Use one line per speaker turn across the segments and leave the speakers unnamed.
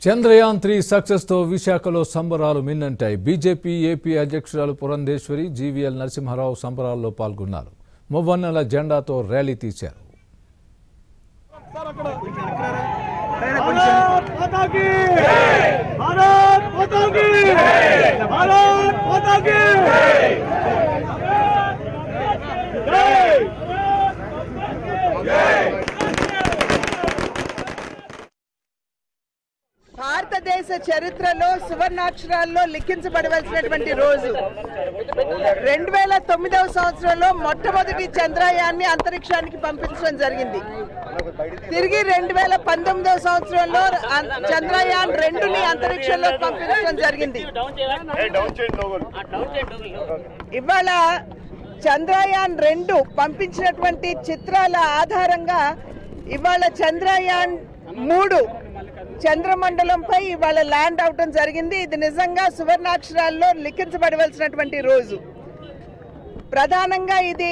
Chandrayaan 3 success తో విశాఖలో సంబరాలు మిన్నంటాయి. బీజేపీ ఏపీ అధ్యక్షురాలు పురంధేశ్వరి, జీవీఎల్ నరసింహారావు సంబరాల్లో పాల్గొన్నారు. మువ్వన్నెల జెండాతో ర్యాలీ తీశారు.
భారతదేశ చరిత్రలో సువర్ణాక్షరాల్లో లిఖించబడవలసినటువంటి రోజు 2009వ సంవత్సరంలో మొట్టమొదటి చంద్రయాన్ని అంతరిక్షానికి పంపించడం జరిగింది. తిరిగి 2019వ సంవత్సరంలో చంద్రయాన్ 2ని అంతరిక్షంలోకి పంపించడం జరిగింది. ఇవాళ చంద్రయాన్ 2 పంపించినటువంటి చిత్రాల ఆధారంగా ఇవాళ చంద్రయాన్ 3 చంద్రమండలంపై ఇవాళ ల్యాండ్ అవటం జరిగింది. ఇది నిజంగా సువర్ణాక్షరాల్లో లిఖించబడవలసినటువంటి రోజు. ప్రధానంగా ఇది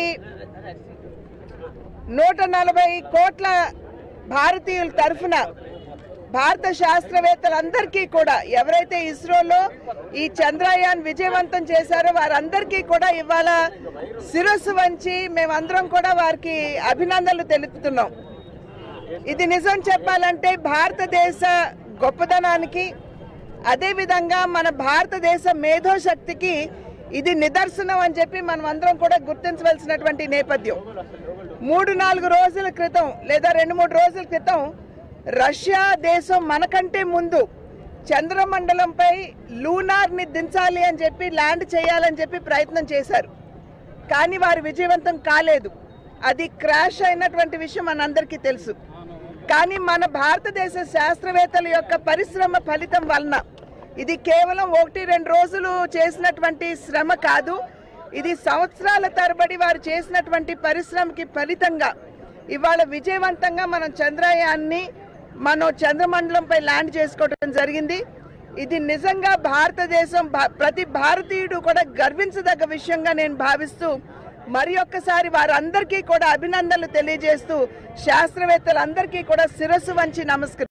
140 కోట్ల భారతీయుల తరఫున భారత శాస్త్రవేత్తలందరికీ కూడా, ఎవరైతే ఇస్రోలో ఈ చంద్రయాన్ విజయవంతం చేశారో వారందరికీ కూడా ఇవాళ శిరస్సు వంచి మేమందరం కూడా వారికి అభినందనలు తెలుపుతున్నాం. ఇది నిజం చెప్పాలంటే భారతదేశ గొప్పదనానికి, అదేవిధంగా మన భారతదేశ మేధోశక్తికి ఇది నిదర్శనం అని చెప్పి మనం అందరం కూడా గుర్తించవలసినటువంటి నేపథ్యం. 3-4 రోజుల క్రితం లేదా 2-3 రోజుల క్రితం రష్యా దేశం మనకంటే ముందు చంద్రమండలంపై లూనార్ని దించాలి అని చెప్పి, ల్యాండ్ చేయాలని చెప్పి ప్రయత్నం చేశారు. కానీ వారు విజయవంతం కాలేదు. అది క్రాష్ అయినటువంటి విషయం మనందరికీ తెలుసు. కానీ మన భారతదేశ శాస్త్రవేత్తల యొక్క పరిశ్రమ ఫలితం వలన, ఇది కేవలం 1-2 రోజులు చేసినటువంటి శ్రమ కాదు, ఇది సంవత్సరాల తరబడి వారు చేసినటువంటి పరిశ్రమకి ఫలితంగా ఇవాళ విజయవంతంగా మనం చంద్రయాన్ని చంద్రమండలంపై ల్యాండ్ చేసుకోవడం జరిగింది. ఇది నిజంగా భారతదేశం, ప్రతి భారతీయుడు కూడా గర్వించదగ్గ విషయంగా నేను భావిస్తూ మరి ఒక్కసారి వారందరికీ కూడా అభినందనలు తెలియజేస్తూ శాస్త్రవేత్తలందరికీ కూడా శిరస్సు వంచి నమస్కరిస్తున్నాను.